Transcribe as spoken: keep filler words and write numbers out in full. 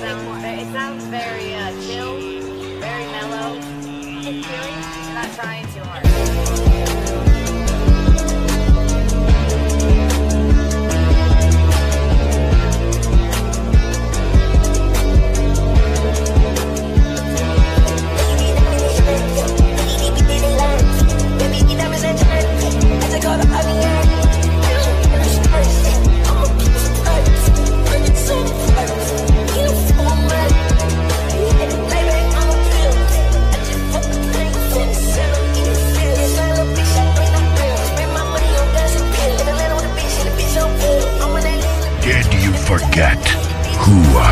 sounds, ve- it sounds very uh, chill, very mellow. You're not trying too hard. Did you forget who